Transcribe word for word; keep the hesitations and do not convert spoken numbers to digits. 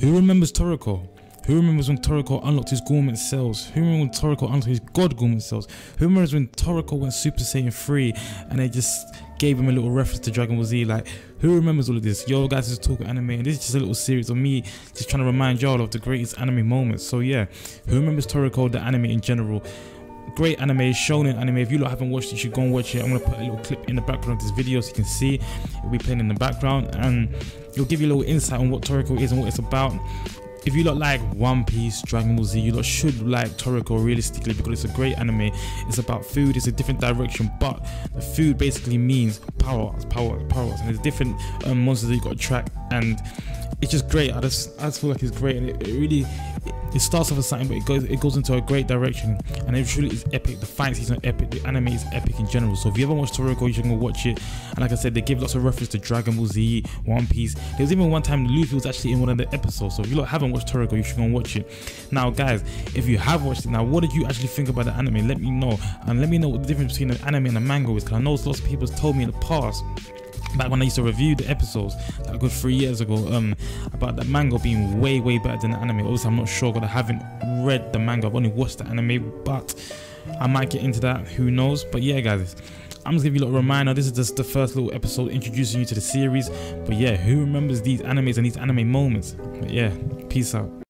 Who remembers Toriko? Who remembers when Toriko unlocked his Gormit cells? Who remembers when Toriko unlocked his God Gormit cells? Who remembers when Toriko went Super Saiyan three and they just gave him a little reference to Dragon Ball Z? Like, who remembers all of this? Yo guys, this is Talk Anime, and this is just a little series of me just trying to remind y'all of the greatest anime moments. So yeah, who remembers Toriko, the anime in general? Great anime, shonen anime. If you lot haven't watched it, you should go and watch it. I'm gonna put a little clip in the background of this video so you can see it'll be playing in the background, and it'll give you a little insight on what Toriko is and what it's about. If you lot like One Piece, Dragon Ball Z, you lot should like Toriko realistically, because it's a great anime. It's about food, it's a different direction, but the food basically means power ups, power ups, power ups, and there's different um, monsters that you got to track, and it's just great. I just, I just feel like it's great, and it, it really, it, it starts off as something, but it goes, it goes into a great direction, and it truly is epic. The fight scenes are epic, the anime is epic in general. So if you ever watched Toriko, you should go watch it. And like I said, they give lots of reference to Dragon Ball Z, One Piece. There was even one time Luffy was actually in one of the episodes. So if you lot haven't watched Toriko, you should go and watch it. Now guys, if you have watched it, now what did you actually think about the anime? Let me know, and let me know what the difference between the anime and the manga is, because I know lots of people have told me in the past, back when I used to review the episodes like a good three years ago, um about the manga being way way better than the anime. Obviously I'm not sure because I haven't read the manga, I've only watched the anime, but I might get into that, who knows. But yeah guys, I'm just giving you a little reminder, this is just the first little episode introducing you to the series. But yeah, who remembers these animes and these anime moments? But yeah, peace out.